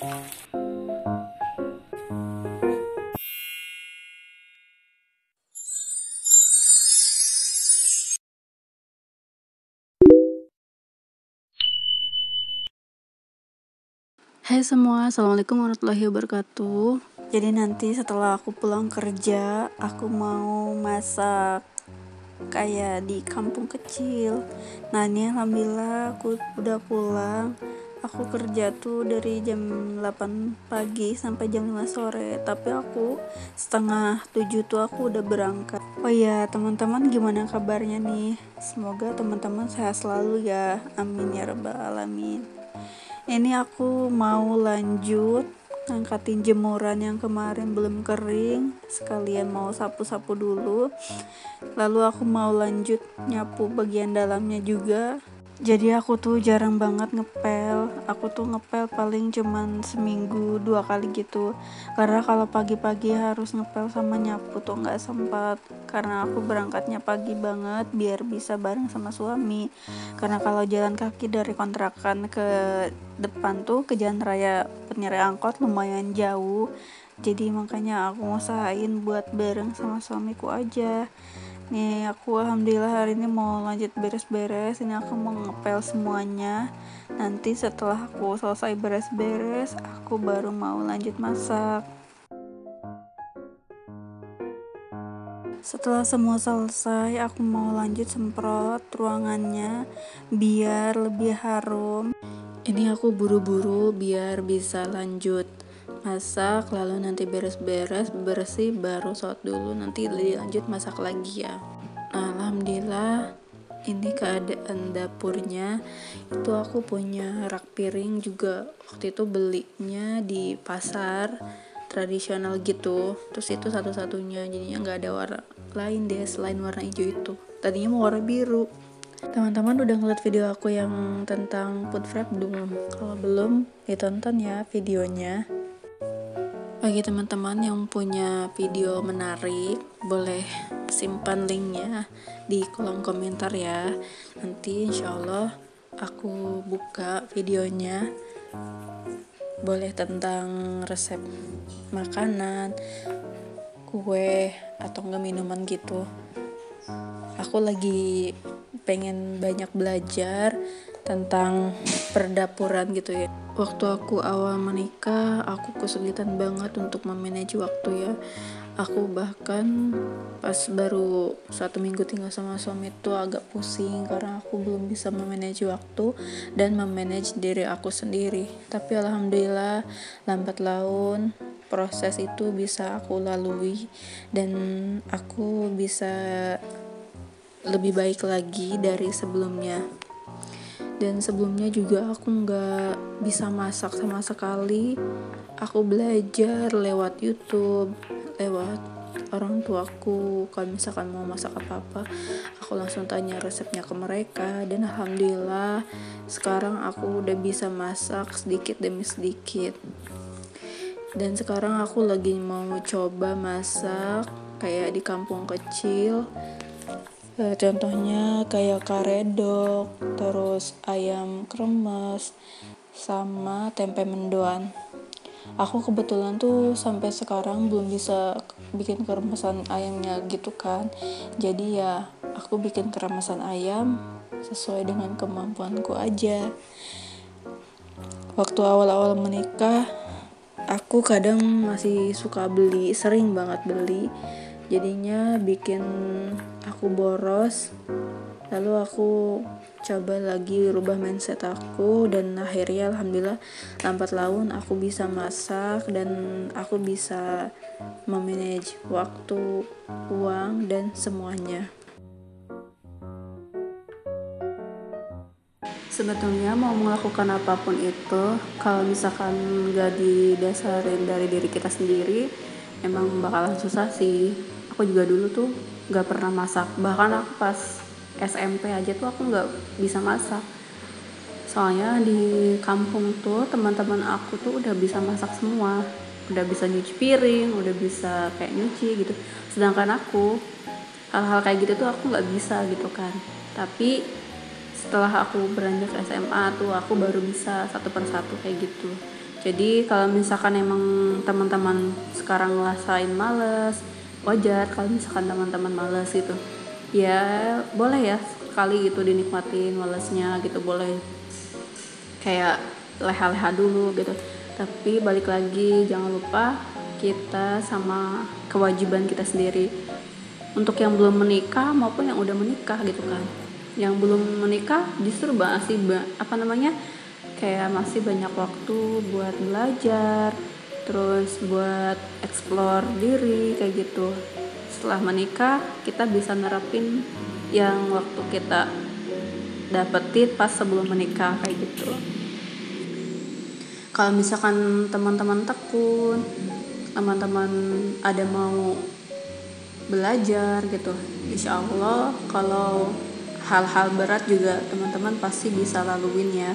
Hai semua, assalamualaikum warahmatullahi wabarakatuh. Jadi nanti setelah aku pulang kerja, aku mau masak kayak di kampung kecil. Nah ini alhamdulillah aku udah pulang. Aku kerja tuh dari jam 8 pagi sampai jam 5 sore. Tapi aku setengah 7 tuh aku udah berangkat. Oh iya teman-teman, gimana kabarnya nih? Semoga teman-teman sehat selalu ya. Amin ya rabbal alamin. Ini aku mau lanjut ngangkatin jemuran yang kemarin belum kering, sekalian mau sapu-sapu dulu. Lalu aku mau lanjut nyapu bagian dalamnya juga. Jadi aku tuh jarang banget ngepel. Aku tuh ngepel paling cuman seminggu 2 kali gitu. Karena kalau pagi-pagi harus ngepel sama nyapu tuh nggak sempat. Karena aku berangkatnya pagi banget biar bisa bareng sama suami. Karena kalau jalan kaki dari kontrakan ke depan tuh ke jalan raya Penyere Angkot lumayan jauh. Jadi makanya aku usahain buat bareng sama suamiku aja. Nih aku alhamdulillah hari ini mau lanjut beres-beres. Ini aku mau ngepel semuanya. Nanti setelah aku selesai beres-beres, aku baru mau lanjut masak. Setelah semua selesai, aku mau lanjut semprot ruangannya biar lebih harum. Ini aku buru-buru biar bisa lanjut masak, lalu nanti beres-beres, bersih, baru sholat dulu, nanti dilanjut masak lagi ya. Nah, alhamdulillah ini keadaan dapurnya itu aku punya rak piring juga, waktu itu belinya di pasar tradisional gitu, terus itu satu-satunya, jadinya nggak ada warna lain deh selain warna hijau itu, tadinya mau warna biru. Teman-teman udah ngeliat video aku yang tentang food prep belum? Kalau belum, ditonton ya videonya. Bagi teman-teman yang punya video menarik, boleh simpan linknya di kolom komentar ya. Nanti insya Allah aku buka videonya. Boleh tentang resep makanan, kue, atau enggak minuman gitu. Aku lagi pengen banyak belajar tentang perdapuran gitu ya. Waktu aku awal menikah, aku kesulitan banget untuk memanage waktu ya. Aku bahkan pas baru 1 minggu tinggal sama suami itu agak pusing karena aku belum bisa memanage waktu dan memanage diri aku sendiri. Tapi alhamdulillah lambat laun proses itu bisa aku lalui dan aku bisa lebih baik lagi dari sebelumnya. Dan sebelumnya juga aku nggak bisa masak sama sekali. Aku belajar lewat YouTube, lewat orang tuaku. Kalau misalkan mau masak apa-apa, aku langsung tanya resepnya ke mereka. Dan alhamdulillah sekarang aku udah bisa masak sedikit demi sedikit. Dan sekarang aku lagi mau coba masak kayak di kampung kecil. Contohnya kayak karedok, terus ayam kremes, sama tempe mendoan. Aku kebetulan tuh sampai sekarang belum bisa bikin keremesan ayamnya gitu kan. Jadi ya aku bikin keremesan ayam sesuai dengan kemampuanku aja. Waktu awal-awal menikah, aku kadang masih suka beli, sering banget beli. Jadinya bikin aku boros. Lalu aku coba lagi rubah mindset aku dan akhirnya alhamdulillah lambat laun aku bisa masak dan aku bisa memanage waktu, uang, dan semuanya. Sebetulnya mau melakukan apapun itu, kalau misalkan gak didasarin dari diri kita sendiri, emang bakalan susah sih. Aku juga dulu tuh gak pernah masak, bahkan aku pas SMP aja tuh aku gak bisa masak. Soalnya di kampung tuh teman-teman aku tuh udah bisa masak semua, udah bisa nyuci piring, udah bisa kayak nyuci gitu. Sedangkan aku hal-hal kayak gitu tuh aku gak bisa gitu kan. Tapi setelah aku beranjak SMA tuh aku baru bisa satu persatu kayak gitu. Jadi kalau misalkan emang teman-teman sekarang ngerasain males, wajar kalau misalkan teman-teman males gitu. Ya boleh ya sekali gitu dinikmatin malesnya gitu, boleh kayak leha-leha dulu gitu. Tapi balik lagi, jangan lupa kita sama kewajiban kita sendiri. Untuk yang belum menikah maupun yang udah menikah gitu kan. Yang belum menikah justru masih kayak masih banyak waktu buat belajar, terus buat explore diri kayak gitu. Setelah menikah kita bisa nerapin yang waktu kita dapetin pas sebelum menikah kayak gitu. Kalau misalkan teman-teman tekun, teman-teman ada mau belajar gitu, insya Allah kalau hal-hal berat juga teman-teman pasti bisa laluin ya.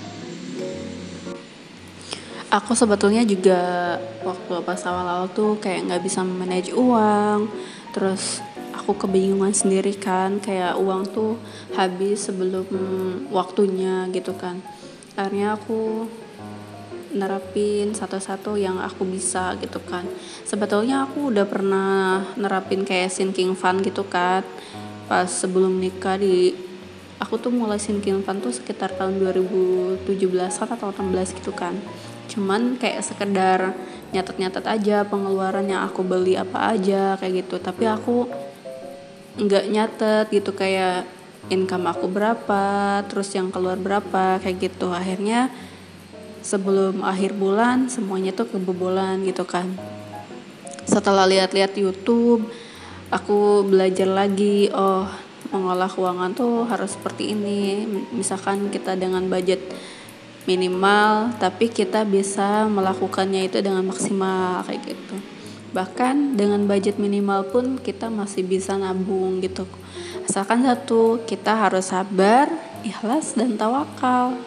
Aku sebetulnya juga waktu pas awal-awal tuh kayak nggak bisa manage uang, terus aku kebingungan sendiri kan, kayak uang tuh habis sebelum waktunya gitu kan. Akhirnya aku nerapin satu-satu yang aku bisa gitu kan. Sebetulnya aku udah pernah nerapin kayak sinking fund gitu kan. Pas sebelum nikah aku tuh mulai sinking fund tuh sekitar tahun 2017 atau 18 gitu kan. Cuman kayak sekedar nyatet-nyatet aja pengeluaran yang aku beli apa aja kayak gitu. Tapi aku nggak nyatet gitu kayak income aku berapa, terus yang keluar berapa kayak gitu. Akhirnya sebelum akhir bulan semuanya tuh kebobolan gitu kan. Setelah lihat-lihat YouTube, aku belajar lagi, mengolah keuangan tuh harus seperti ini. Misalkan kita dengan budget minimal tapi kita bisa melakukannya itu dengan maksimal kayak gitu. Bahkan dengan budget minimal pun kita masih bisa nabung gitu. Asalkan satu, kita harus sabar, ikhlas dan tawakal.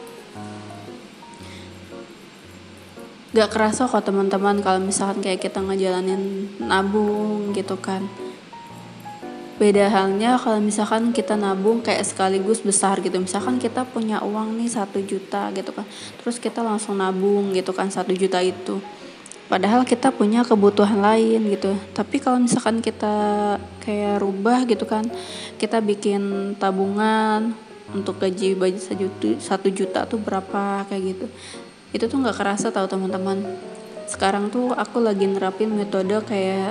Gak kerasa kok teman-teman kalau misalkan kayak kita ngejalanin nabung gitu kan. Beda halnya kalau misalkan kita nabung kayak sekaligus besar gitu. Misalkan kita punya uang nih 1 juta gitu kan, terus kita langsung nabung gitu kan 1 juta itu, padahal kita punya kebutuhan lain gitu. Tapi kalau misalkan kita kayak rubah gitu kan, kita bikin tabungan untuk gaji budget 1 juta tuh berapa kayak gitu, itu tuh gak kerasa tahu teman-teman. Sekarang tuh aku lagi nerapin metode kayak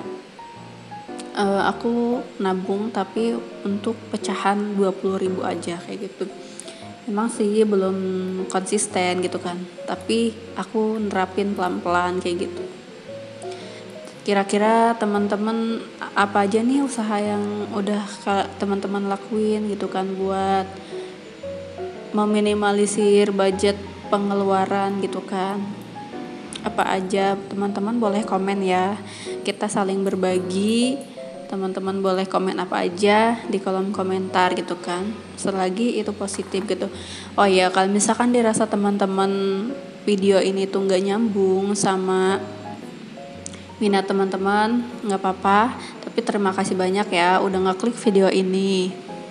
aku nabung tapi untuk pecahan 20.000 aja kayak gitu. Emang sih belum konsisten gitu kan, tapi aku nerapin pelan-pelan kayak gitu. Kira-kira teman-teman apa aja nih usaha yang udah teman-teman lakuin gitu kan buat meminimalisir budget pengeluaran gitu kan. Apa aja teman-teman boleh komen ya, kita saling berbagi. Teman-teman boleh komen apa aja di kolom komentar gitu kan, selagi itu positif gitu. Oh ya, kalau misalkan dirasa teman-teman video ini tuh gak nyambung sama minat teman-teman, gak apa-apa, tapi terima kasih banyak ya udah ngeklik video ini.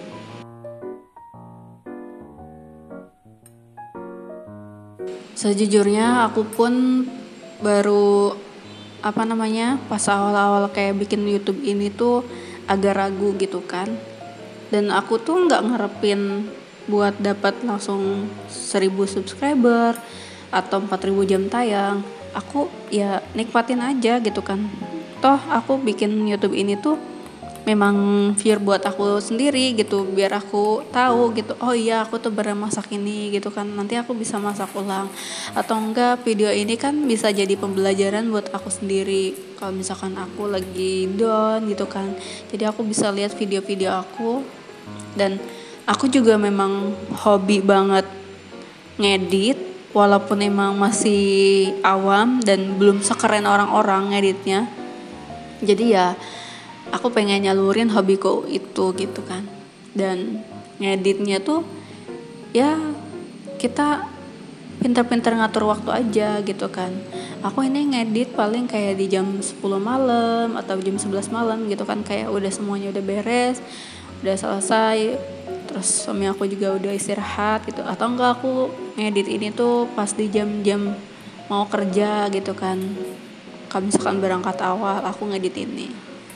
Sejujurnya aku pun baru pas awal-awal kayak bikin YouTube ini tuh agak ragu gitu kan. Dan aku tuh nggak ngarepin buat dapat langsung 1000 subscriber atau 4000 jam tayang. Aku ya nikmatin aja gitu kan. Toh aku bikin YouTube ini tuh memang pure buat aku sendiri gitu, biar aku tahu gitu, oh iya aku tuh pernah masak ini gitu kan, nanti aku bisa masak ulang. Atau enggak, video ini kan bisa jadi pembelajaran buat aku sendiri kalau misalkan aku lagi down gitu kan. Jadi aku bisa lihat video-video aku. Dan aku juga memang hobi banget ngedit, walaupun emang masih awam dan belum sekeren orang-orang ngeditnya. Jadi ya aku pengen nyalurin hobiku itu gitu kan. Dan ngeditnya tuh ya kita pintar-pintar ngatur waktu aja gitu kan. Aku ini ngedit paling kayak di jam 10 malam atau jam 11 malam gitu kan, kayak udah semuanya udah beres, udah selesai, terus suami aku juga udah istirahat gitu. Atau enggak aku ngedit ini tuh pas di jam-jam mau kerja gitu kan. Kalau misalkan berangkat awal aku ngedit ini.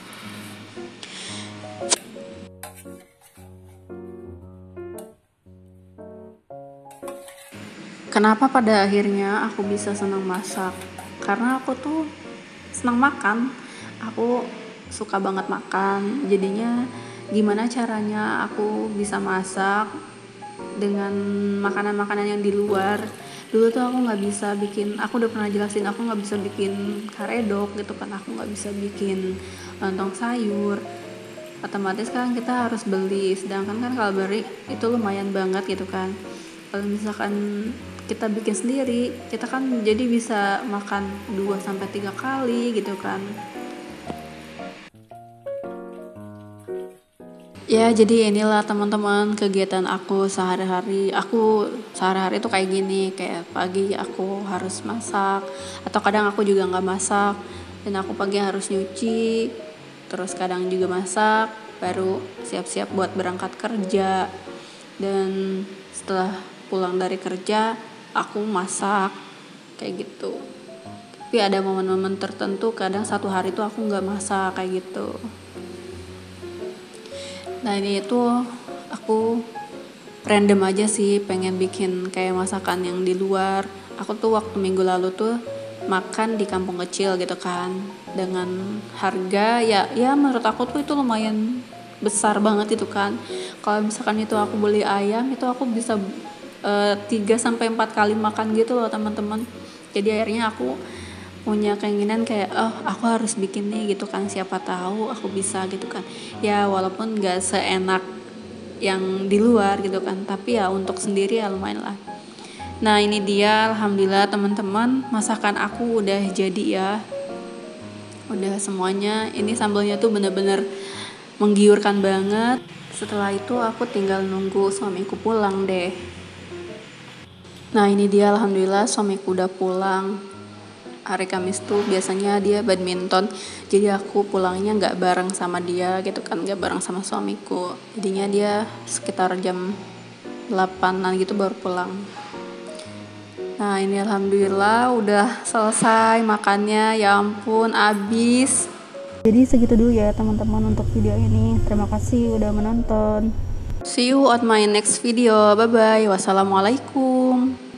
Kenapa pada akhirnya aku bisa senang masak? Karena aku tuh senang makan. Aku suka banget makan. Jadinya gimana caranya aku bisa masak dengan makanan-makanan yang di luar. Dulu tuh aku nggak bisa bikin, aku udah pernah jelasin, aku nggak bisa bikin karedok gitu kan, aku nggak bisa bikin lontong sayur. Otomatis kan kita harus beli, sedangkan kan kalau beli itu lumayan banget gitu kan. Kalau misalkan kita bikin sendiri, kita kan jadi bisa makan 2-3 kali gitu kan. Ya, jadi inilah teman-teman kegiatan aku sehari-hari. Aku sehari-hari tuh kayak gini, kayak pagi aku harus masak, atau kadang aku juga nggak masak, dan aku pagi harus nyuci, terus kadang juga masak, baru siap-siap buat berangkat kerja. Dan setelah pulang dari kerja, aku masak, kayak gitu. Tapi ada momen-momen tertentu, kadang satu hari tuh aku nggak masak, kayak gitu. Nah ini itu aku random aja sih pengen bikin kayak masakan yang di luar. Aku tuh waktu minggu lalu tuh makan di kampung kecil gitu kan, dengan harga ya menurut aku tuh itu lumayan besar banget itu kan. Kalau misalkan itu aku beli ayam itu aku bisa 3-4 kali makan gitu loh teman-teman. Jadi akhirnya aku punya keinginan kayak aku harus bikin nih gitu kan, siapa tahu aku bisa gitu kan ya, walaupun gak seenak yang di luar gitu kan, tapi ya untuk sendiri ya lumayan lah. Nah ini dia, alhamdulillah teman-teman, masakan aku udah jadi ya, udah semuanya. Ini sambalnya tuh bener-bener menggiurkan banget. Setelah itu aku tinggal nunggu suamiku pulang deh. Nah ini dia, alhamdulillah suamiku udah pulang. Hari Kamis tuh biasanya dia badminton, jadi aku pulangnya nggak bareng sama dia gitu kan, nggak bareng sama suamiku, jadinya dia sekitar jam 8-an gitu baru pulang. Nah ini alhamdulillah udah selesai makannya, ya ampun abis. Jadi segitu dulu ya teman-teman untuk video ini, terima kasih udah menonton. See you on my next video, bye bye, wassalamualaikum.